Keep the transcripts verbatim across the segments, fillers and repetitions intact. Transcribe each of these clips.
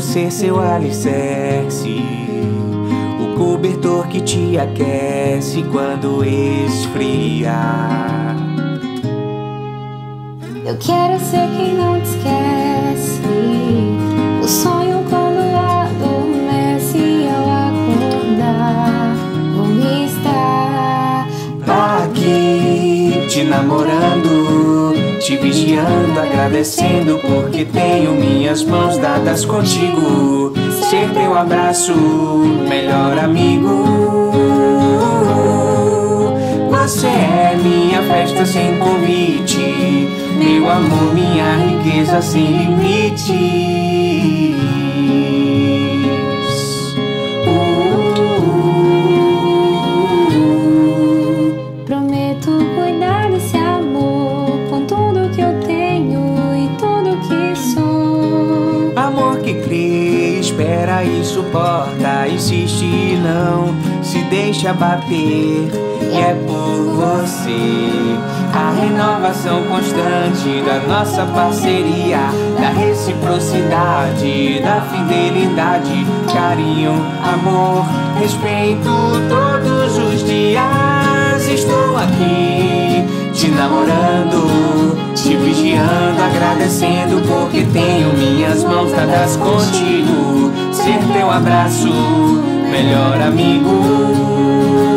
ser seu alicerce, o cobertor que te aquece quando esfriar. Eu quero ser quem não te esquece, o sonho quando adormece e ao acordar vou estar aqui, te namorando, te vigiando, agradecendo porque tenho minhas mãos dadas contigo. Ser teu abraço, melhor amigo. Você é minha festa sem convite, meu amor, minha riqueza sem limites. uh. Prometo cuidar desse amor com tudo que eu tenho e tudo que sou. Amor que crê, espera e suporta, insiste e não se deixa bater. E é por você a renovação constante da nossa parceria, da reciprocidade, da fidelidade, carinho, amor, respeito todos os dias. Estou aqui te namorando, te vigiando, agradecendo porque tenho minhas mãos dadas contigo. Ser teu abraço, melhor amigo.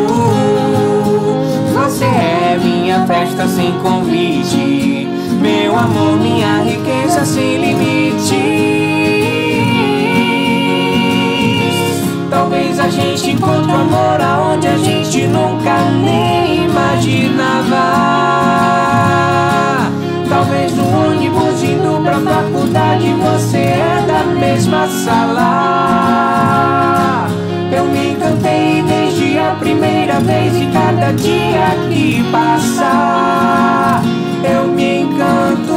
Você é minha festa sem convite, meu amor, minha riqueza sem limites. Talvez a gente encontre o amor aonde a gente nunca nem imaginava. Talvez no ônibus indo pra faculdade você é da mesma sala. Eu me encantei desde a primeira vez e cada dia que passa eu me encanto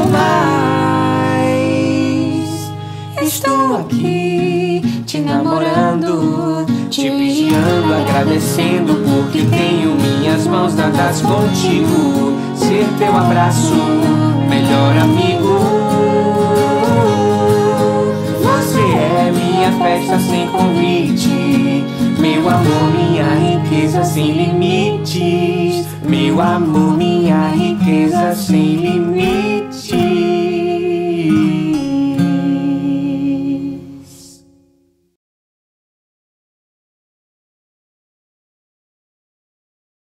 mais. Estou aqui te namorando, te vigiando, agradecendo porque tenho minhas mãos dadas contigo. Ser teu abraço, melhor amigo. Você é minha festa sem convite, meu amor, minha riqueza sem limites. Meu amor, minha riqueza sem limites.